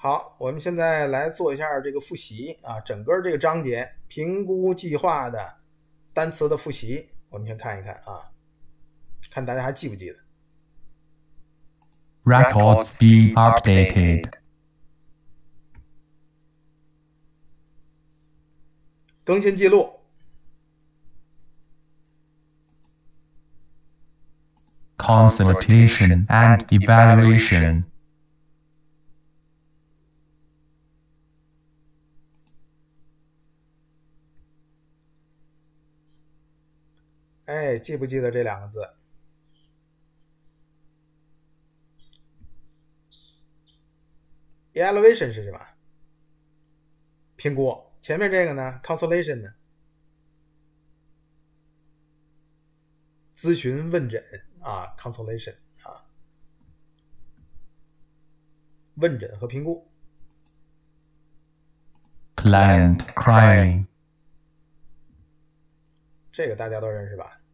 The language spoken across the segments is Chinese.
好，我们现在来做一下这个复习啊，整个这个章节评估计划的单词的复习，我们先看一看啊，看大家还记不记得 Records be updated. 更新记录 Consultation and evaluation. 哎，记不记得这两个字 ？Evaluation 是什么？评估。前面这个呢 ？Consultation 呢？咨询问诊啊 ，consultation 啊，问诊和评估。 Client crying. 这个大家都认识吧？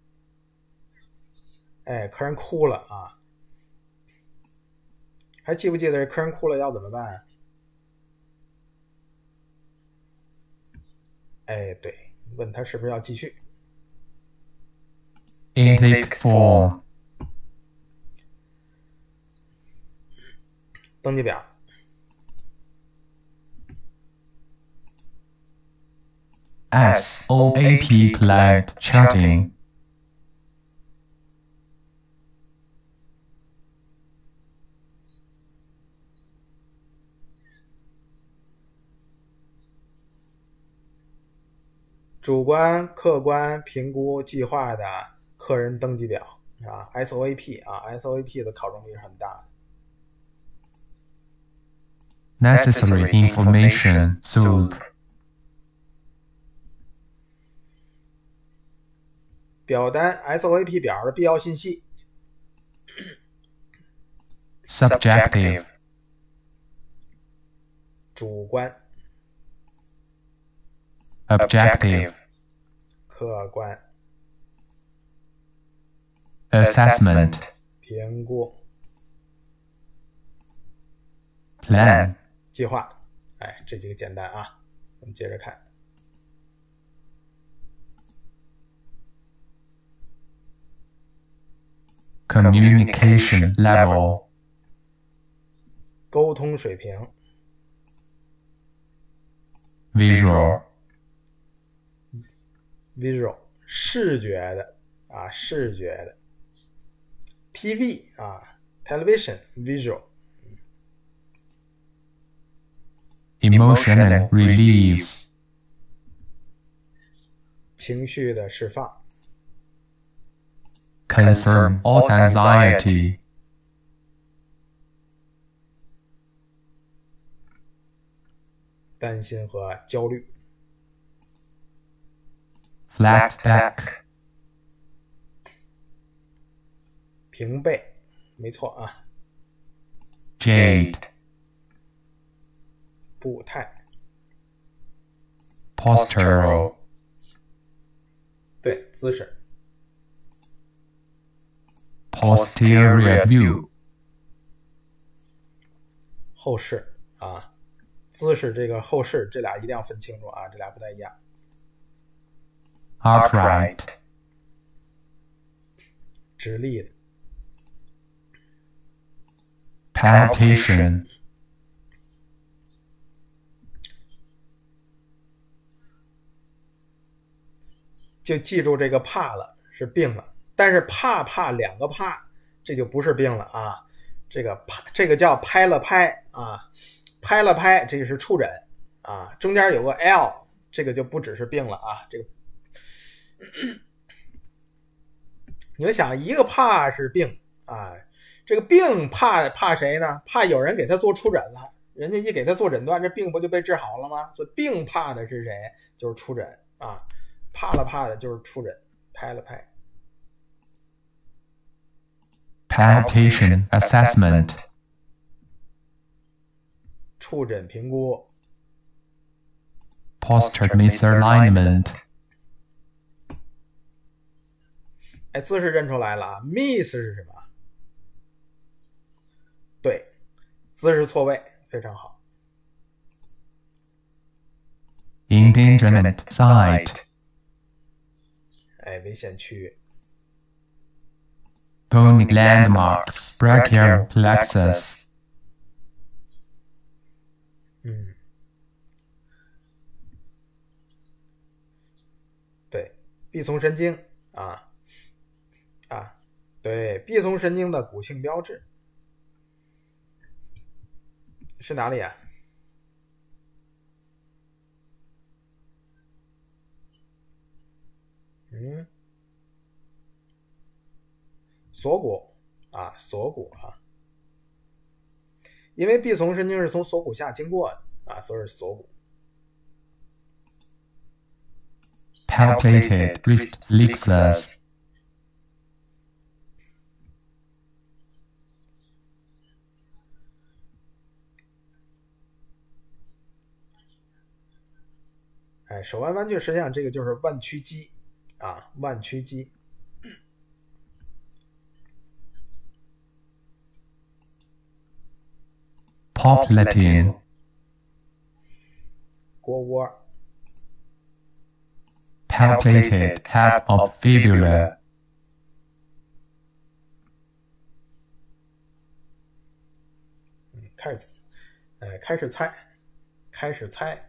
哎，客人哭了啊！还记不记得客人哭了要怎么办？哎，对，问他是不是要继续。 Intake form. 登记表。 SOAP client chatting. 主观客观评估计划的客人登记表啊 ，SOAP 啊 ，SOAP 的考中率是很大的。 Necessary information soup. 表单 SOAP 表的必要信息。 Subjective. 主观。 Objective. 客观。 Assessment. 评估。 Plan. 计划。哎，这几个简单啊，我们接着看。 Communication level. 沟通水平。 Visual. Visual 视觉的啊，视觉的。TV 啊 ，Television Visual。 Emotional release. 情绪的释放。 Concern or anxiety. 担心和焦虑。 Flat back. 平背，没错啊。 Jade. 步态。 Postural. 对，姿势。 Posterior view. 后视啊，姿势这个后视这俩一定要分清楚啊，这俩不太一样。 Upright. 直立的。 Palpation. 就记住这个怕了是病了，但是怕两个怕，这就不是病了啊。这个怕这个叫拍了拍啊，拍了拍这个是触诊啊，中间有个 L， 这个就不只是病了啊。这个你们想，一个怕是病啊，这个病怕谁呢？怕有人给他做触诊了，人家一给他做诊断，这病不就被治好了吗？所以病怕的是谁？就是触诊啊。怕了怕的就是触诊，拍了拍。 Palpation assessment. 触诊评估。 Posture misalignment. 哎，姿势认出来了啊 ，miss 是什么？对，姿势错位，非常好。 Endangerment Site. 危险区域。 Bony landmarks. Brachial plexus. 对，臂丛神经对，臂丛神经的骨性标志是哪里啊？锁骨锁骨因为臂丛神经是从锁骨下经过的所以是锁骨。 Palpated wrist flexors. 手腕弯曲，实际上这个就是腕屈肌腕屈肌。 Popliteal. 腘窝。 Palpated head of fibula. 开始猜。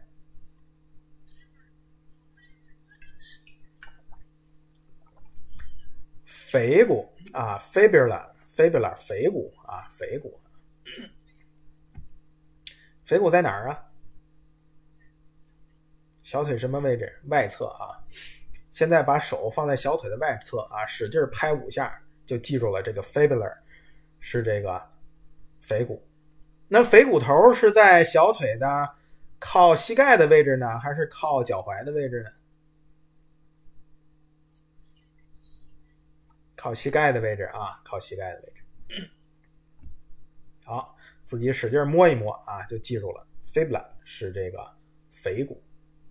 腓骨fibula 腓骨腓骨。腓骨在哪儿啊？小腿什么位置？外侧现在把手放在小腿的外侧使劲拍5下，就记住了这个 fibula 是这个腓骨。那腓骨头是在小腿的靠膝盖的位置呢，还是靠脚踝的位置呢？靠膝盖的位置靠膝盖的位置。好，自己使劲摸一摸就记住了 fibula 是这个腓骨。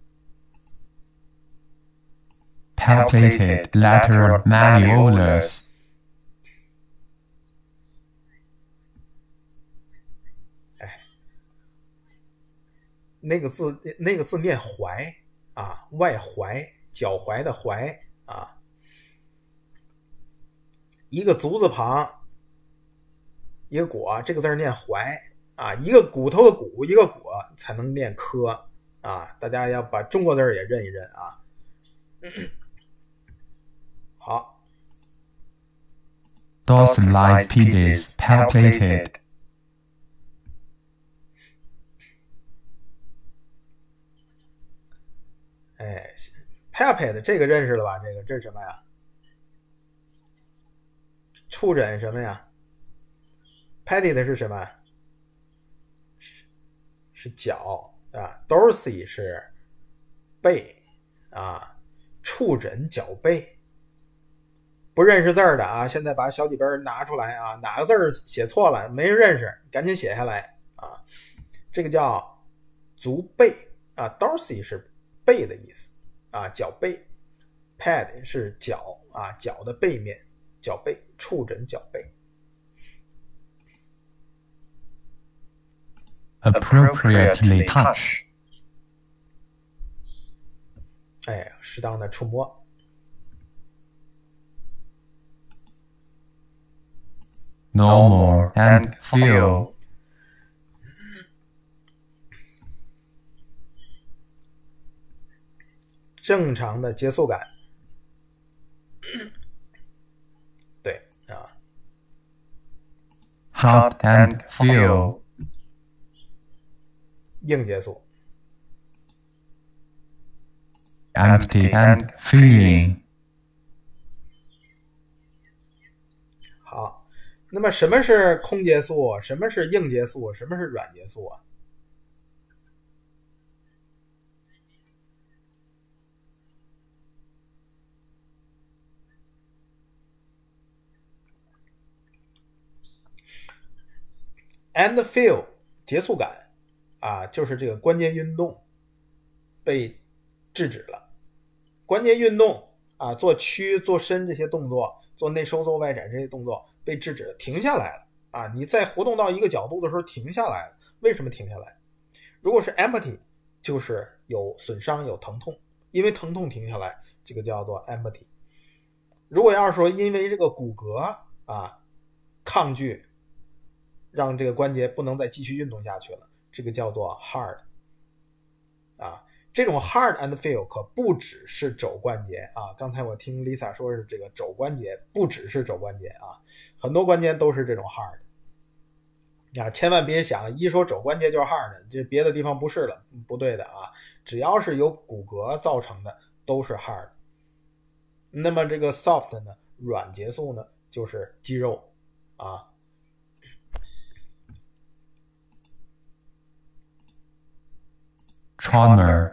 Palpated lateral malleolus. 那个字念踝外踝，脚踝的踝一个足字旁一个果，这个字念踝一个骨头的骨，一个果才能念科大家要把中国字也认一认好。 Dorsal pedis palpated. palpate 这个认识了吧？这是什么呀？触诊什么呀？ Petted 是什么？是脚Dorsey 是背触诊脚背。不认识字的现在把小笔本拿出来哪个字写错了没人认识，赶紧写下来这个叫足背Dorsey 是背的意思脚背。Pad 是脚脚的背面，脚背，触诊脚背。 Appropriately touch. 适当的触摸。 Normal and feel. 正常的接触感。对 Hot and feel. 硬接触。 Empty and feeling. 好，那么什么是空接触？什么是硬接触？什么是软接触？And feel 结束感就是这个关节运动被制止了。关节运动做屈做伸这些动作，做内收做外展这些动作被制止了，停下来了你再活动到一个角度的时候停下来了。为什么停下来？如果是 empty 就是有损伤有疼痛，因为疼痛停下来，这个叫做 empty。如果要是说因为这个骨骼抗拒，让这个关节不能再继续运动下去了，这个叫做 hard。这种 hard and feel 可不只是肘关节刚才我听 Lisa 说是这个肘关节，不只是肘关节很多关节都是这种 hard。千万别想一说肘关节就是 hard， 这别的地方不是了，不对的只要是由骨骼造成的都是 hard。那么这个 soft 呢，软结束呢，就是肌肉 Trauma.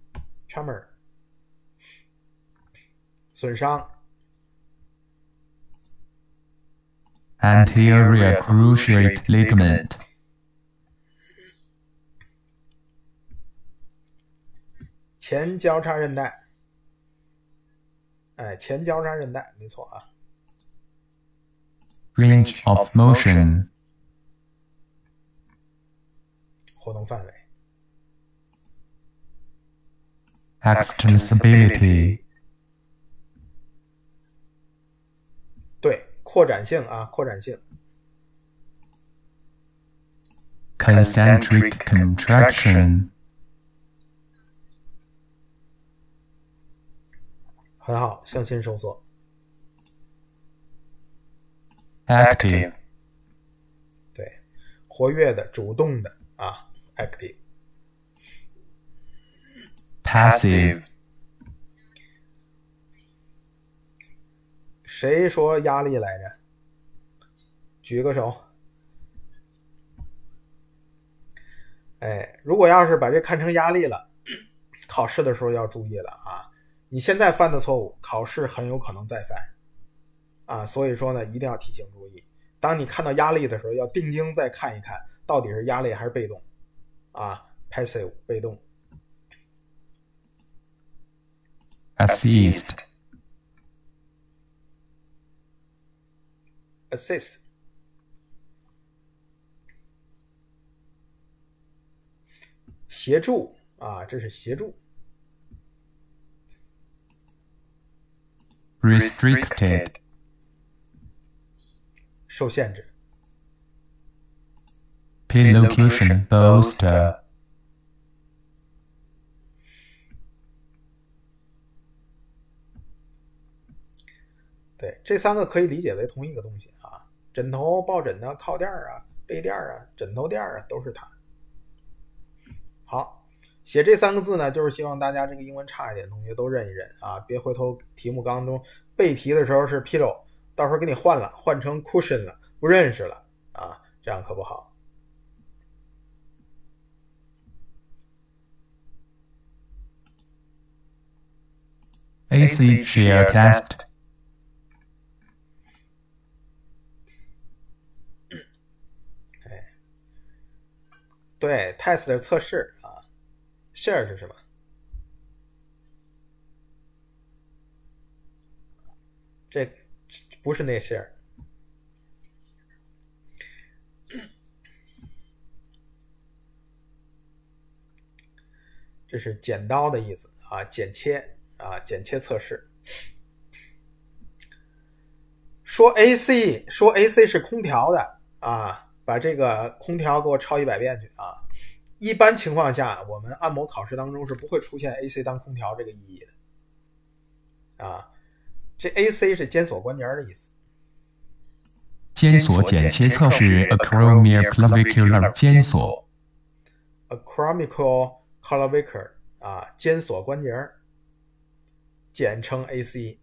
损伤。 Anterior cruciate ligament. 前交叉韧带。前交叉韧带，没错 Range of motion. 活动范围。 Extensibility. 对，扩展性扩展性。 Concentric contraction. 很好，向心收缩。 Active. 对，活跃的、主动的active。 Passive. 谁说压力来着？举个手。如果要是把这看成压力了，考试的时候要注意了你现在犯的错误，考试很有可能再犯所以说呢，一定要提醒注意。当你看到压力的时候，要定睛再看一看，到底是压力还是被动passive 被动。 Assist. Assist. 协助这是协助。 Restricted. 受限制。 Pillocution bolster. 对，这三个可以理解为同一个东西枕头、抱枕靠垫被垫枕头垫都是它。好，写这三个字呢，就是希望大家这个英文差一点的同学都认一认别回头题目当中背题的时候是 pillow， 到时候给你换了，换成 cushion 了，不认识了这样可不好。 AC shear test. 对 test 的测试share 是什么？这不是那 share。这是剪刀的意思剪切剪切测试。说 AC 是空调的把这个空调给我抄100遍去一般情况下，我们按摩考试当中是不会出现 AC 当空调这个意义的这 AC 是肩锁关节的意思。 肩锁剪切测试 acromioclavicular 肩锁。 acromioclavicular 肩锁关节简称 AC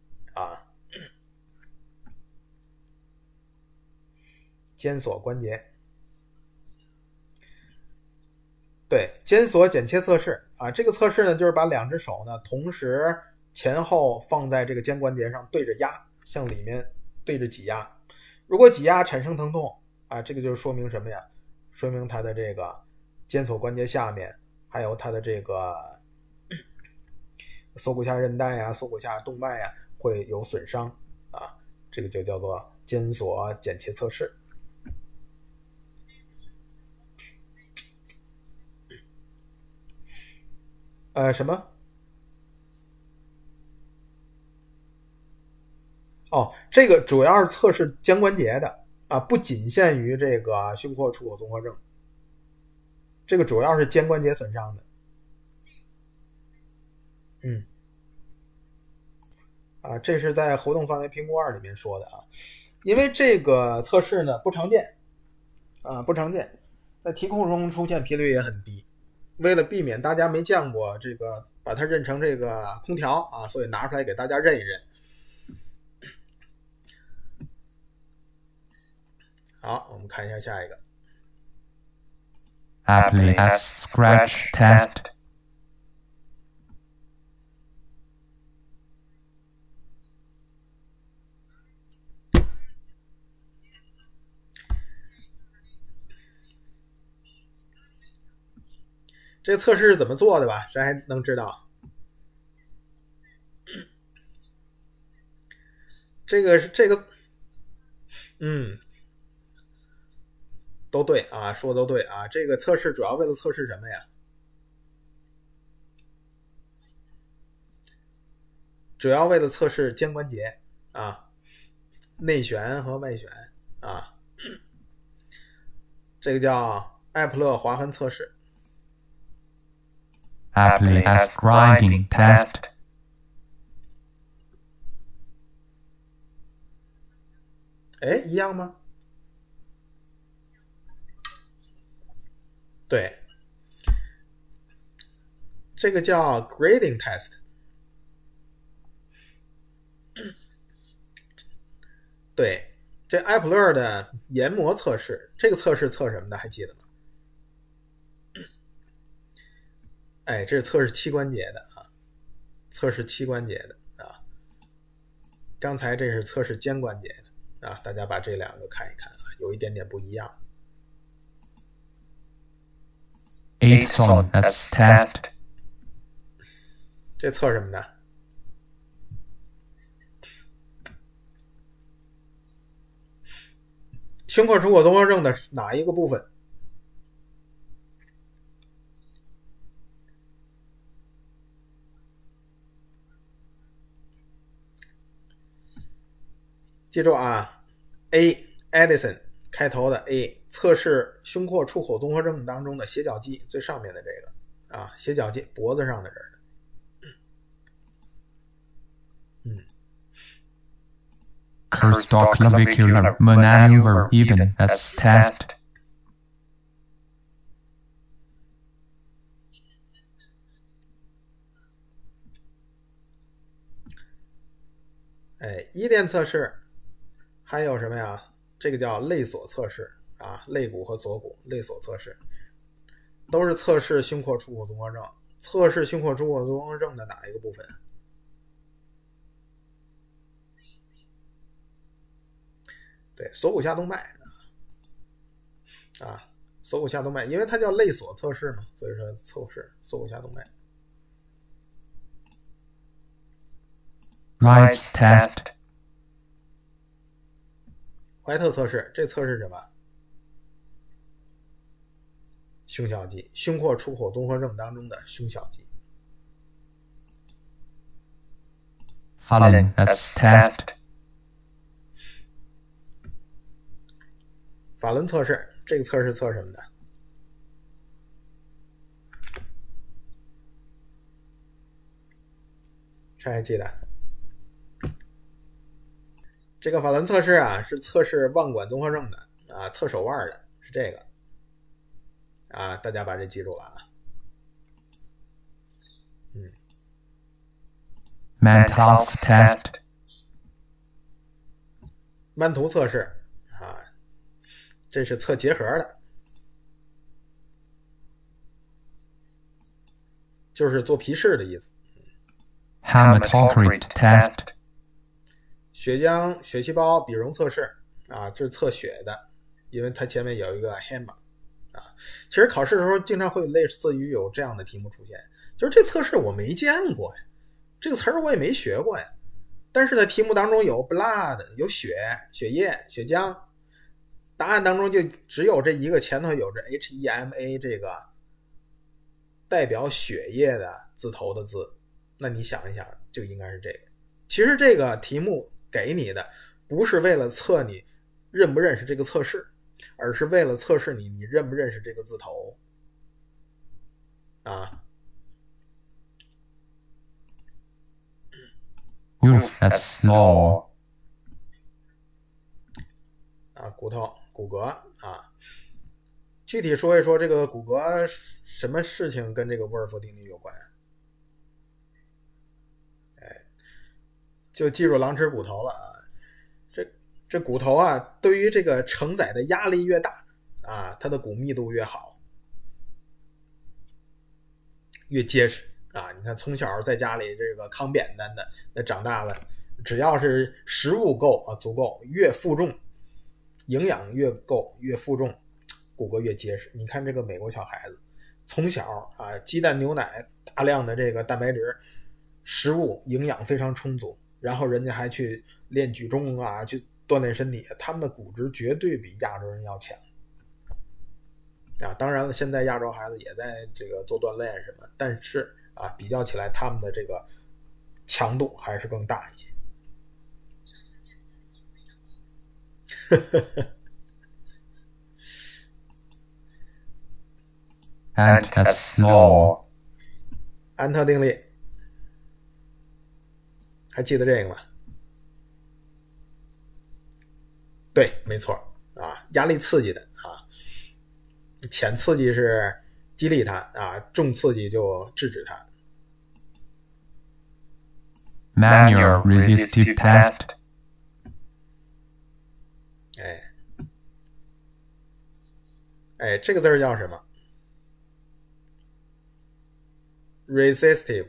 肩锁关节。对，肩锁剪切测试这个测试呢，就是把两只手呢同时前后放在这个肩关节上对着压，向里面对着挤压。如果挤压产生疼痛这个就说明什么呀？说明它的这个肩锁关节下面还有它的这个锁骨下韧带锁骨下动脉会有损伤这个就叫做肩锁剪切测试。 什么？哦，这个主要是测试肩关节的啊，不仅限于这个胸廓出口综合症，这个主要是肩关节损伤的。这是在活动范围评估2里面说的啊。因为这个测试呢不常见不常见，在题库中出现频率也很低。为了避免大家没见过这个把它认成这个空调啊，所以拿出来给大家认一认。好，我们看一下下一个 Apply as scratch test. 这个测试是怎么做的吧？谁还能知道？这个都对啊，说的都对啊。这个测试主要为了测试什么呀？主要为了测试肩关节啊，内旋和外旋啊。这个叫艾普勒划痕测试。 Apply as grinding test. 一样吗？对，这个叫 grading test。对，这艾普勒的研磨测试，这个测试测什么的还记得吗？这是测试膝关节的啊，测试膝关节的啊。刚才这是测试肩关节的啊，大家把这两个看一看啊，有一点点不一样。 Aitson as test. 这测什么呢？胸廓出口综合症的哪一个部分？记住啊 ，Edison 开头的 A 测试胸廓出口综合症当中的斜角肌最上面的这个啊，斜角肌脖子上的人。 Costochlavicular maneuver even as test. 一电测试还有什么呀？这个叫肋锁测试啊，肋骨和锁骨肋锁测试都是测试胸廓出口综合症。测试胸廓出口综合症的哪一个部分？对，锁骨下动脉啊，锁骨下动脉，因为它叫肋锁测试嘛，所以说测试锁骨下动脉。 Wright's test. 怀特测试，这测试什么？胸小肌，胸廓出口综合症当中的胸小肌。 Fallon as test. 法伦测试，这个测试测什么的？谁还记得？这个法伦测试啊，是测试腕管综合症的啊，测手腕的，是这个啊，大家把这记住了啊。 Mantoux test. 曼图测试啊，这是测结核的，就是做皮试的意思。 Hematocrit test. 血浆血细胞比容测试啊，这是测血的，因为它前面有一个 HEMA 啊。其实考试的时候经常会类似于有这样的题目出现，就是这测试我没见过呀，这个词儿我也没学过呀，但是在题目当中有 blood 有血液血浆，答案当中就只有这一个前头有着 HEMA 这个代表血液的字头的字，那你想一想，就应该是这个。其实这个题目给你的不是为了测你认不认识这个测试，而是为了测试你认不认识这个字头啊。 That's small. 啊，骨头、骨骼啊。具体说一说这个骨骼什么事情跟这个沃尔夫定律有关？哎，就记住狼齿骨头了啊。这骨头啊，对于这个承载的压力越大啊，它的骨密度越好，越结实啊。你看从小在家里这个扛扁担的，那长大了只要是食物够啊足够，越负重，营养越够，越负重，骨骼越结实。你看这个美国小孩子从小啊，鸡蛋牛奶大量的这个蛋白质食物营养非常充足，然后人家还去练举重啊，去锻炼身体，他们的骨质绝对比亚洲人要强啊。当然了，现在亚洲孩子也在这个做锻炼什么，但是啊，比较起来他们的这个强度还是更大一些。 And that's small. 安特定律还记得这个吗？对，没错啊，压力刺激的啊，浅刺激是激励它啊，重刺激就制止它。 Manual resistive test. 哎，这个字儿叫什么 ？resistive。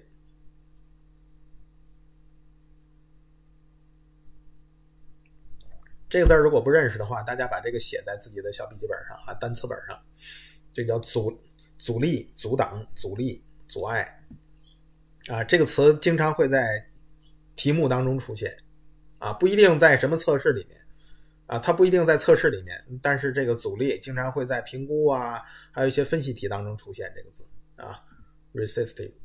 这个字如果不认识的话，大家把这个写在自己的小笔记本上啊，单词本上。这叫阻力、阻挡、阻力、阻碍啊。这个词经常会在题目当中出现啊，不一定在什么测试里面啊，它不一定在测试里面，但是这个阻力经常会在评估啊，还有一些分析题当中出现这个字啊 ，resistive。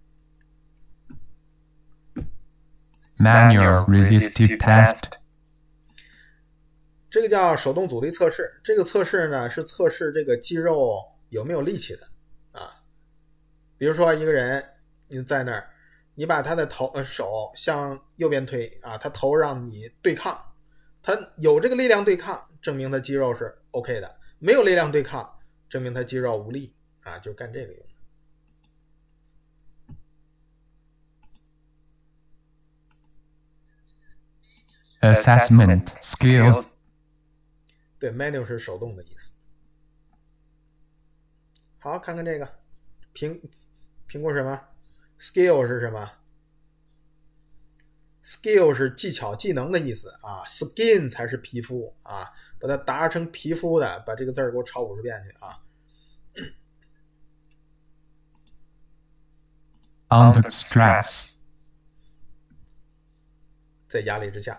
Manual resistive test. 这个叫手动阻力测试。这个测试呢是测试这个肌肉有没有力气的啊。比如说一个人你在那儿，你把他的手向右边推啊，他头让你对抗，他有这个力量对抗，证明他肌肉是 OK 的；没有力量对抗，证明他肌肉无力啊，就干这个用的。Assessment skills. 对 ，manual 是手动的意思。好，看看这个评估什么 ？skill 是什么 ？skill 是技巧、技能的意思啊 ，skin 才是皮肤啊，把它达成皮肤的，把这个字儿给我抄50遍去啊。 Under stress. 在压力之下。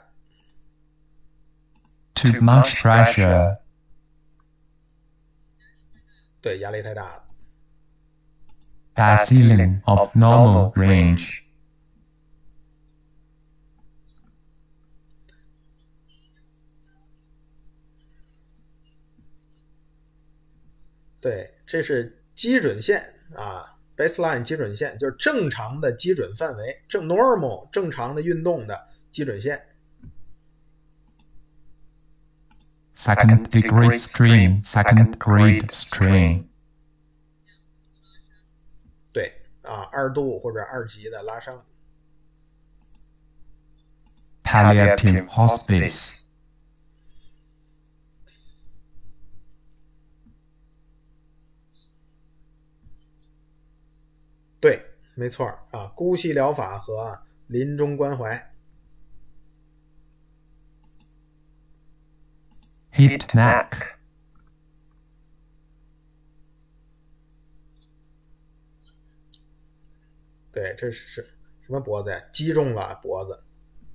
Too much pressure. 对，压力太大了。 Past ceiling of normal range. 对，这是基准线啊 ，baseline 基准线就是正常的基准范围，normal 正常的运动的基准线。 Second degree strain. Second grade strain. 对啊，2度或者2级的拉伤。 Palliative hospice. 对，没错啊，姑息疗法和临终关怀。 Hit neck. 对，这是什么脖子呀？击中了脖子。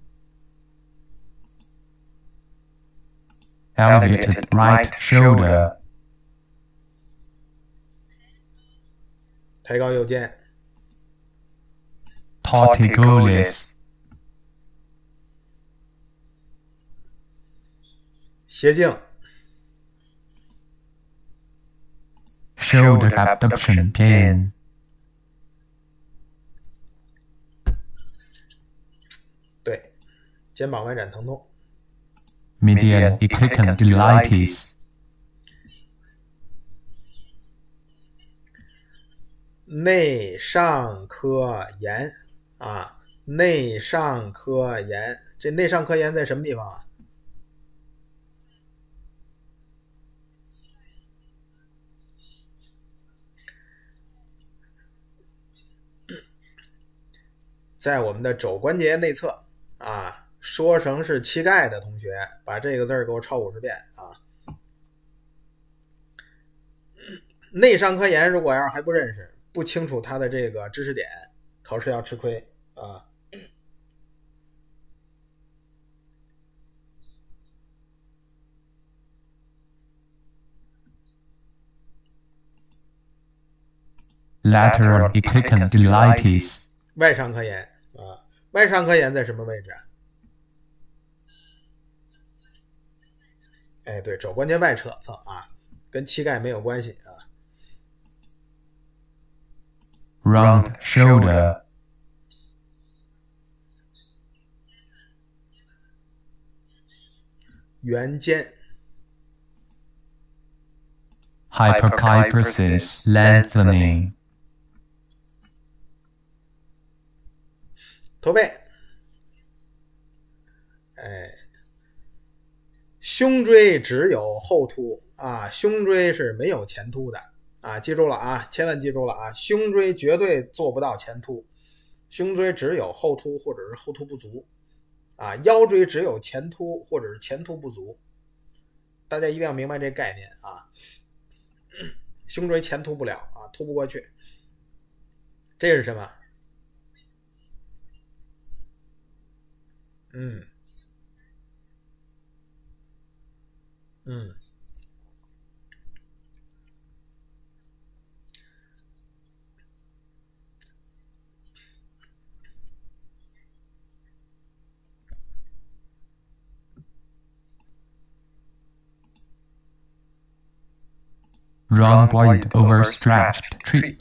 Elevated right shoulder. 抬高右肩。 torticollis, 斜颈。 shoulder abduction pain, 对，肩膀外展疼痛。 median epicondylitis, 内上髁炎啊，内上髁炎，这内上髁炎在什么地方啊？在我们的肘关节内侧啊，说成是膝盖的同学，把这个字儿给我抄50遍啊。内上髁炎如果要是还不认识，不清楚它的这个知识点，考试要吃亏啊。 lateral epicondylitis, 外上髁炎啊，外上髁炎在什么位置啊？哎，对，肘关节外侧啊，跟膝盖没有关系啊。 round shoulder, 圆肩。 hyperkinesis lengthening, 驼背。哎，胸椎只有后凸啊，胸椎是没有前凸的啊，记住了啊，千万记住了啊，胸椎绝对做不到前凸，胸椎只有后凸或者是后凸不足啊，腰椎只有前凸或者是前凸不足，大家一定要明白这概念啊，胸椎前凸不了啊，凸不过去，这是什么？ rhomboid overstretched treat,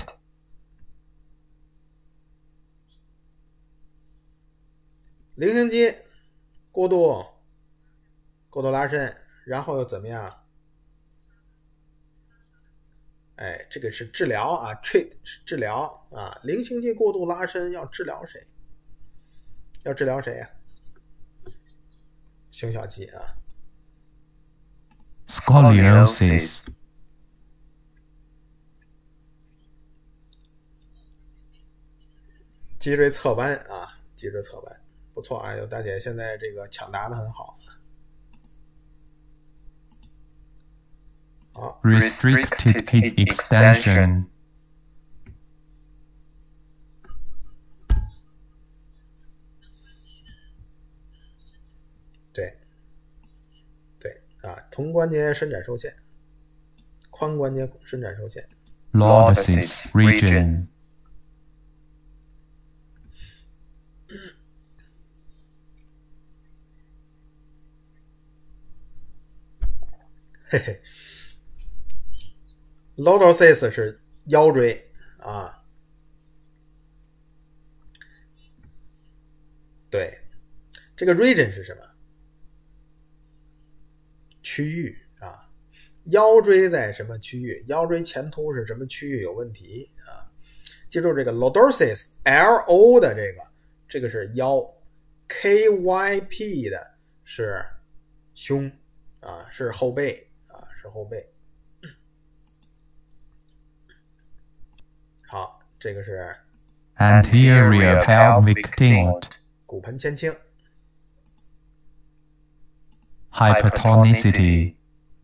菱形肌过度拉伸，然后又怎么样？哎，这个是治疗啊 ，treat 是治疗啊，菱形肌过度拉伸要治疗谁？要治疗谁呀？胸小肌啊。 scoliosis, 脊椎侧弯啊，脊椎侧弯，不错啊，有大姐现在这个抢答的很好。好 restricted hip extension, 对啊，同关节伸展受限，髋关节伸展受限。 lordosis region, 嘿嘿 ，lordosis 是腰椎啊，对，这个 region 是什么？区域啊，腰椎在什么区域？腰椎前凸是什么区域有问题啊？记住这个 lordosis LO 的这个是腰 KYP 的是胸啊，是后背啊，是后背。好，这个是 anterior pelvic tilt, 骨盆前倾。 hypertonicity,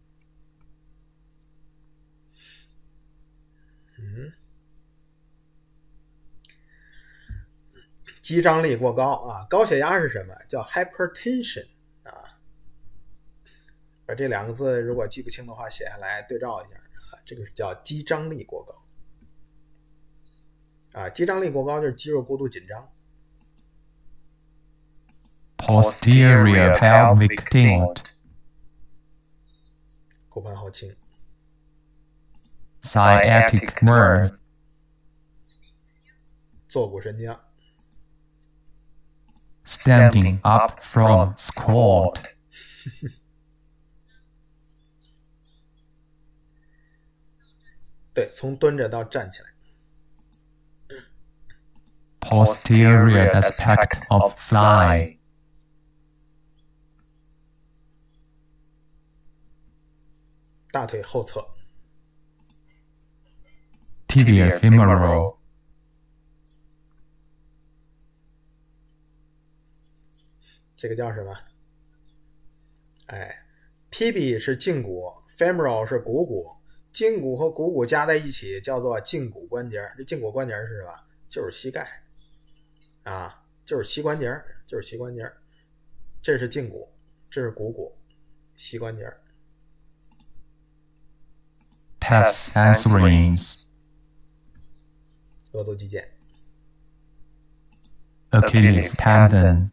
肌张力过高啊，高血压是什么？叫 hypertension 啊。把这两个字如果记不清的话，写下来对照一下啊。这个是叫肌张力过高。 啊，肌张力过高就是肌肉过度紧张。 Posterior pelvic tilt. 骨盆后倾。 Sciatic nerve. 坐骨神经。 Standing up from squat. 对，从蹲着到站起来。 Posterior aspect of thigh. 大腿后侧。 Tibia femoral. 这个叫什么？哎 ，tibia 是胫骨 ，femoral 是股骨，胫骨和股骨加在一起叫做胫骨关节。这胫骨关节是什么？就是膝盖啊，就是膝关节，就是膝关节。这是胫骨，这是股骨，膝关节。 Pes answerings. 额头肌腱。 Achilles tendon.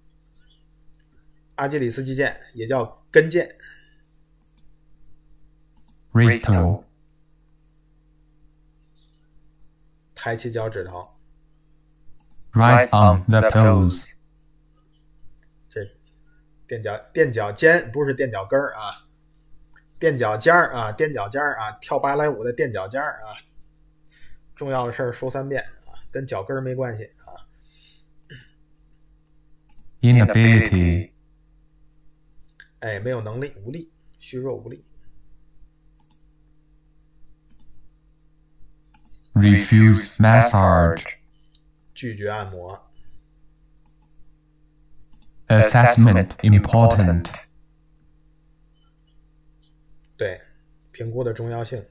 阿基里斯肌腱也叫跟腱。 Rectal. 抬起脚趾头。 Right on the pose. 这垫脚尖不是垫脚跟啊，垫脚尖啊，垫脚尖啊，跳芭蕾舞的垫脚尖啊。重要的事儿说3遍啊，跟脚跟没关系啊。 Inability. 哎，没有能力，无力，虚弱无力。 Refuse massage. 拒绝按摩。 Assessment important. 对，评估的重要性。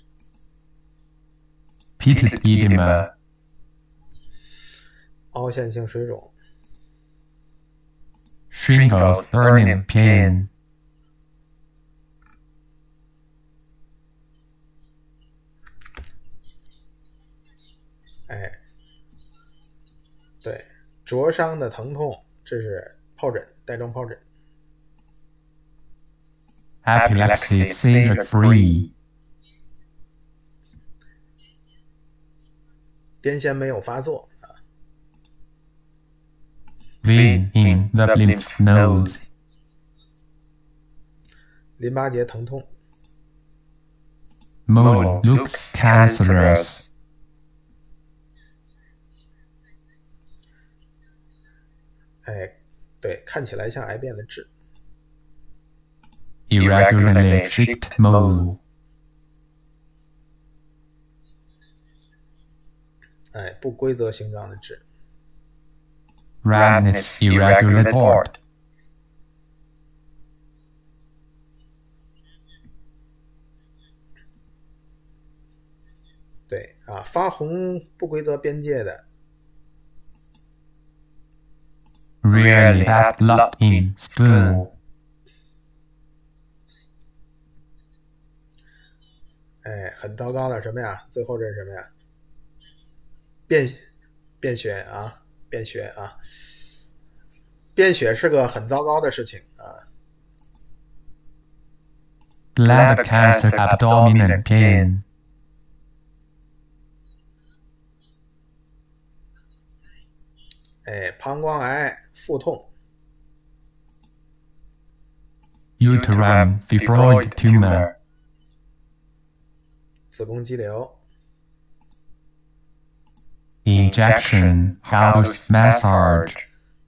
Pitted edema. 凹陷性水肿。 Shingles burning pain. 哎，对，灼伤的疼痛，这是疱疹，带状疱疹。 Epilepsy seizure free. 癫痫没有发作。 Vein in the lymph nodes. 淋巴结疼痛。 Mole looks cancerous. 哎，对，看起来像癌变的痣。 Irregularly shaped mole. 哎，不规则形状的痣。 Redness irregular port. 对啊，发红不规则边界的。 Rarely bad blood in stool. 哎，很糟糕的什么呀？最后这是什么呀？便血啊，便血啊，便血是个很糟糕的事情啊。 Bladder cancer abdominal pain. 哎，膀胱癌腹痛。 Uterine fibroid tumor. 子宫肌瘤。 Injection house massage.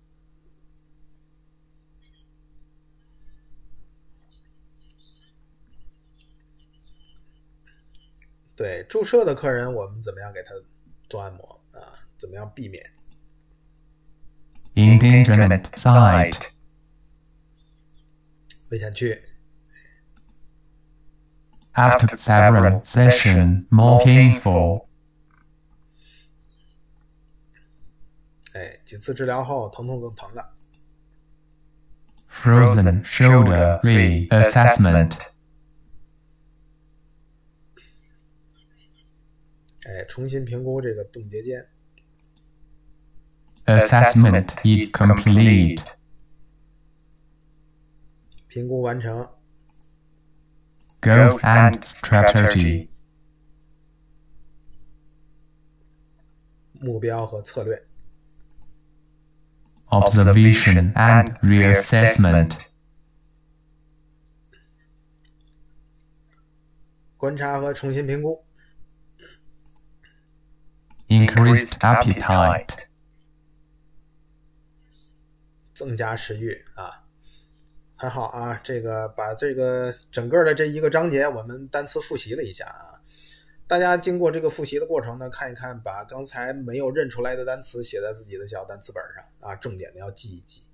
对，注射的客人我们怎么样给他做按摩啊？怎么样避免？ Endangerment site. 危险区。 After several sessions, more painful. 哎，几次治疗后疼痛更疼了。 Frozen shoulder reassessment. 重新评估这个冻结间。 Assessment is complete. 评估完成。 Goals and strategy. 目标和策略。 Observation and reassessment. 观察和重新评估。 Increased appetite. 增加食欲啊。还好啊，这个把这个整个的这一个章节我们单词复习了一下啊。大家经过这个复习的过程呢，看一看，把刚才没有认出来的单词写在自己的小单词本上啊，重点的要记一记。